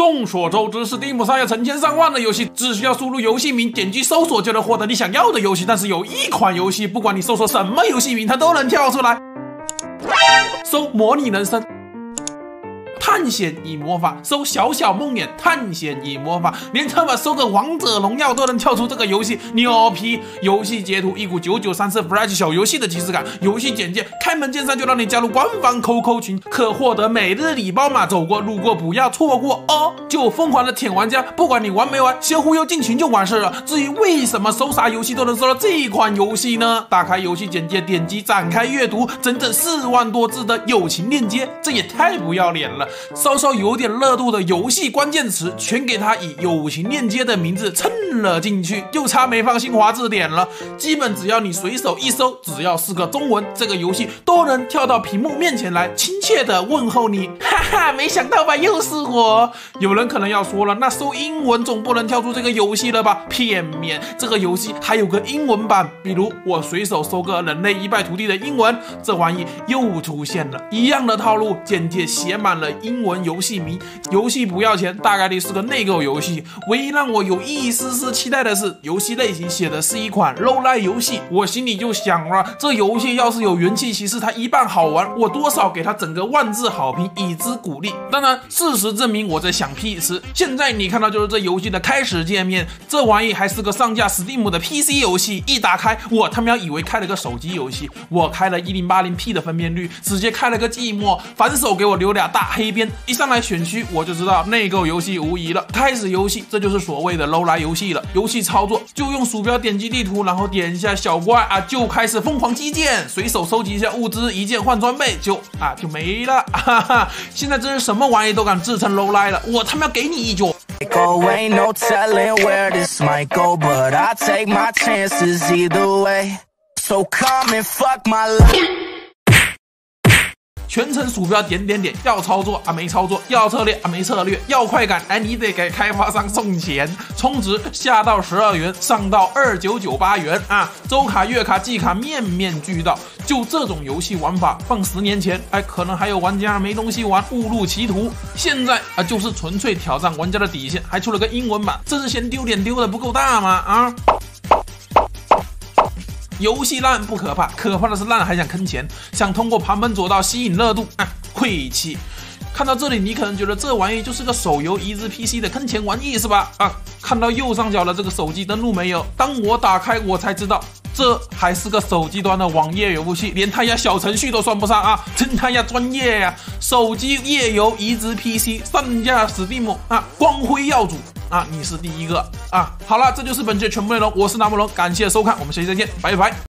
众所周知，Steam 上有成千上万的游戏，只需要输入游戏名，点击搜索就能获得你想要的游戏。但是有一款游戏，不管你搜索什么游戏名，它都能跳出来。搜模拟人生。探险与魔法，搜小小梦魇探险与魔法，连他妈搜个王者荣耀都能跳出这个游戏，牛批！游戏截图一股9934 Flash 小游戏的即视感，游戏简介开门见山就让你加入官方 QQ 群，可获得每日礼包码，走过路过不要错过哦！就疯狂的舔玩家，不管你玩没玩，先忽悠进群就完事了。至于为什么搜啥游戏都能搜到这款游戏呢？打开游戏简介，点击展开阅读，整整4万多字的友情链接，这也太不要脸了！稍稍有点热度的游戏关键词，全给他以友情链接的名字蹭了进去，就差没放新华字典了。基本只要你随手一搜，只要是个中文，这个游戏都能跳到屏幕面前来，亲切的问候你。哈哈，没想到吧，又是我。有人可能要说了，那搜英文总不能跳出这个游戏了吧？片面，这个游戏还有个英文版，比如我随手搜个人类一败涂地的英文，这玩意又出现了，一样的套路，简介写满了英文游戏名，游戏不要钱，大概率是个内购游戏。唯一让我有一丝丝期待的是，游戏类型写的是一款 roguelike 游戏，我心里就想了，这游戏要是有元气骑士它一半好玩，我多少给它整个万字好评以资鼓励。当然，事实证明我在想屁吃。现在你看到就是这游戏的开始界面，这玩意还是个上架 Steam 的 PC 游戏，一打开我他喵以为开了个手机游戏，我开了 1080P 的分辨率，直接开了个寂寞，反手给我留俩大黑边，一上来选区我就知道内购游戏无疑了。开始游戏，这就是所谓的 roguelike 游戏了。游戏操作就用鼠标点击地图，然后点一下小怪啊，就开始疯狂击剑，随手收集一下物资，一键换装备就没了。哈哈，现在真是什么玩意都敢自称 roguelike 了，我他妈给你一脚 ！Ain't no telling where this might go, but I take my chances either way. So come and fuck my life. 全程鼠标点点点，要操作啊没操作，要策略啊没策略，要快感哎你得给开发商送钱，充值下到12元，上到2998元啊，周卡月卡季卡面面俱到。就这种游戏玩法放10年前，哎可能还有玩家没东西玩误入歧途，现在啊就是纯粹挑战玩家的底线，还出了个英文版，这是嫌丢脸丢的不够大吗啊？游戏烂不可怕，可怕的是烂还想坑钱，想通过旁门左道吸引热度啊，晦气！看到这里，你可能觉得这玩意就是个手游移植 PC 的坑钱玩意是吧？啊，看到右上角的这个手机登录没有？当我打开，我才知道，这还是个手机端的网页游戏，连他家小程序都算不上啊，真他家专业呀！手机页游移植 PC 上架 Steam 啊，光辉耀祖。啊，你是第一个啊！好了，这就是本期的全部内容，我是拿破仑，感谢收看，我们下期再见，拜拜。